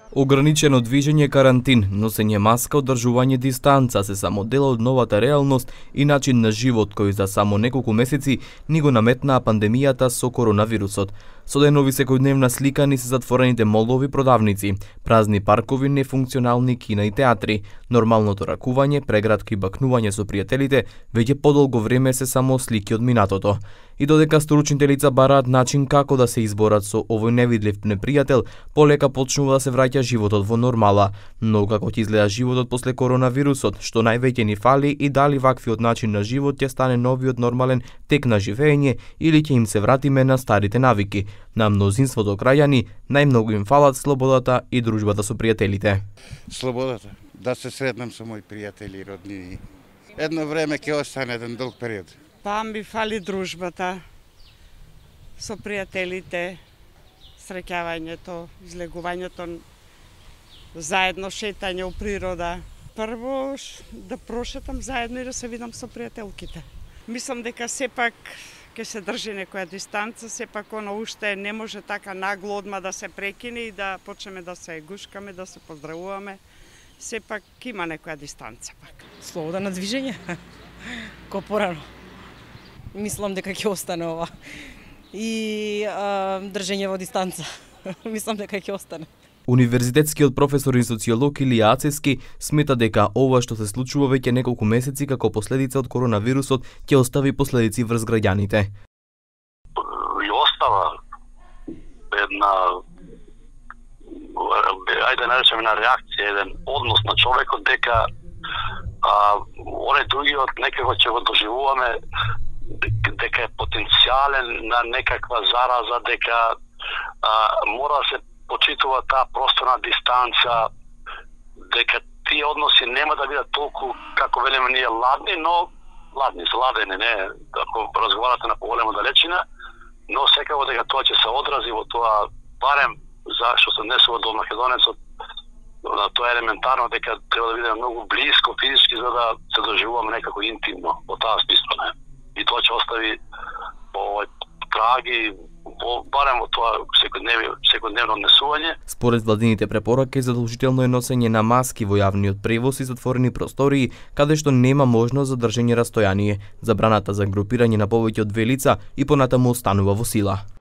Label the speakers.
Speaker 1: Ограничено движење, карантин, носење маска, одржување дистанца се само дел од новата реалност и начин на живот кој за само неколку месеци ни го наметнаа пандемијата со коронавирусот. Со денови секојдневна слика ни се затворените молови, продавници, празни паркови, нефункционални кина и театри, нормалното ракување, прегратки и бакнување со пријателите, веќе подолго време се само слики од минатото. И додека стручните лица бараат начин како да се изборат со овој невидлив непријател, полека почнува да се враќа животот во нормала. Но како ќе изгледа животот после коронавирусот, што највеќе ни фали и дали ваквиот начин на живот ќе стане новиот нормален тек на живење или ќе им се вратиме на старите навики. На мнозинството крајани најмногу им фалат слободата и дружбата со пријателите.
Speaker 2: Слободата, да се сретнам со мои пријатели и роднини. Едно време ќе остане еден долг период.
Speaker 3: Па ми фали дружбата со пријателите, среќавањето, излегувањето, заедно шетање у природа. Прво да прошетам заедно и да се видам со пријателките. Мислам дека сепак ќе се држи некоја дистанца, сепак она уште не може така нагло одма да се прекине и да почнеме да се гушкаме, да се поздравуваме. Сепак има некоја дистанца пак.
Speaker 4: Слобода на движење, ко порано. Мислам дека ќе остане ова. И држење во дистанца. Мислам дека ќе остане.
Speaker 1: Универзитетскиот професор и социолог Илија Ацевски смета дека ова што се случува веќе неколку месеци како последица од коронавирусот ќе остави последици врз граѓаните.
Speaker 5: И остава една, ајде наречеме на реакција, еден однос на човекот дека оне другиот некако ќе го доживуваме дека е потенцијален на некаква зараза, дека мора да се почитува таа просторна дистанца, дека тие односи нема да бидат толку, како велиме ние, ладни, но ладни, сладени, не, ако разговарате на поголема далечина, но секако дека тоа ќе се одрази во тоа, барем за што се однесува до македонецот, тоа е елементарно дека треба да бидеме многу близко физички за да се доживуваме некако интимно во таа смисла, не. И тоа ќе остави траги, барем во тоа секојдневно однесување.
Speaker 1: Според владините препораки, задолжително е носење на маски во јавниот превоз и затворени простории, каде што нема можност за држење растојание. Забраната за групирање на повеќе од 2 лица и понатаму останува во сила.